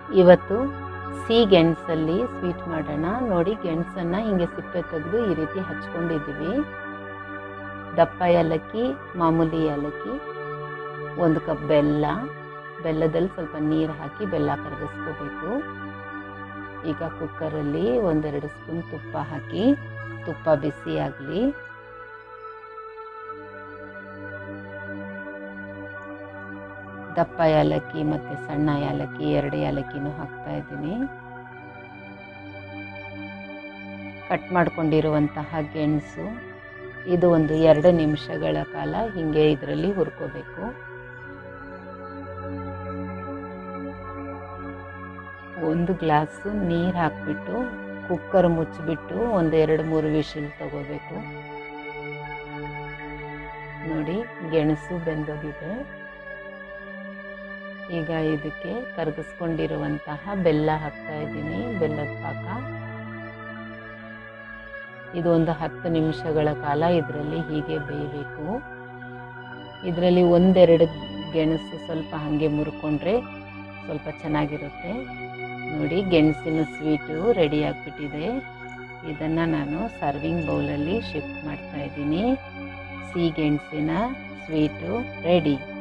ಇವತ್ತು ಸಿಹಿ ಗೆಣಸಲ್ಲಿ ಸ್ವೀಟ್ ಮಾಡೋಣ. ನೋಡಿ, ಗೆಣಸನ್ನು ಹಿಂಗೆ ಸಿಪ್ಪೆ ತೆಗೆದು ಈ ರೀತಿ ಹಚ್ಕೊಂಡಿದ್ದೀವಿ. ದಪ್ಪ ಏಲಕ್ಕಿ, ಮಾಮೂಲಿ ಏಲಕ್ಕಿ, 1 ಕಪ್ ಬೆಲ್ಲ. ಬೆಲ್ಲದಲ್ಲಿ ಸ್ವಲ್ಪ ನೀರು ಹಾಕಿ ಬೆಲ್ಲ ಕರಗಿಸ್ಕೋಬೇಕು. ಈಗ ಕುಕ್ಕರಲ್ಲಿ 1-2 ಸ್ಪೂನ್ ತುಪ್ಪ ಹಾಕಿ, ತುಪ್ಪ ಬಿಸಿ ಆಗಲಿ. ದಪ್ಪ ಏಲಕ್ಕಿ ಮತ್ತು ಸಣ್ಣ ಏಲಕ್ಕಿ 2 ಏಲಕ್ಕಿನೂ ಹಾಕ್ತಾ ಇದ್ದೀನಿ. ಕಟ್ ಮಾಡ್ಕೊಂಡಿರುವಂತಹ ಗೆಣಸು, ಇದು ಒಂದು 2 ನಿಮಿಷಗಳ ಕಾಲ ಹೀಗೆ ಇದರಲ್ಲಿ ಹುರ್ಕೋಬೇಕು. 1 ಗ್ಲಾಸು ನೀರು ಹಾಕಿಬಿಟ್ಟು ಕುಕ್ಕರ್ ಮುಚ್ಚಿಬಿಟ್ಟು 1-2-3 ವಿಶಿಲ್ ತಗೋಬೇಕು. ನೋಡಿ, ಗೆಣಸು ಬೆಂದೋಗಿದೆ. ಈಗ ಇದಕ್ಕೆ ಕರಗಿಸ್ಕೊಂಡಿರುವಂತಹ ಬೆಲ್ಲ ಹಾಕ್ತಾ ಇದ್ದೀನಿ, ಬೆಲ್ಲದ ಪಾಕ. ಇದು ಒಂದು 10 ನಿಮಿಷಗಳ ಕಾಲ ಇದರಲ್ಲಿ ಹೀಗೆ ಬೇಯಬೇಕು. ಇದರಲ್ಲಿ 1-2 ಗೆಣಸು ಸ್ವಲ್ಪ ಹಾಗೆ ಮುರ್ಕೊಂಡ್ರೆ ಸ್ವಲ್ಪ ಚೆನ್ನಾಗಿರುತ್ತೆ. ನೋಡಿ, ಗೆಣಸಿನ ಸ್ವೀಟು ರೆಡಿ ಆಗಿಬಿಟ್ಟಿದೆ. ಇದನ್ನು ನಾನು ಸರ್ವಿಂಗ್ ಬೌಲಲ್ಲಿ ಶಿಫ್ಟ್ ಮಾಡ್ತಾ ಇದ್ದೀನಿ. ಸಿಹಿ ಗೆಣಸಿನ ಸ್ವೀಟು ರೆಡಿ.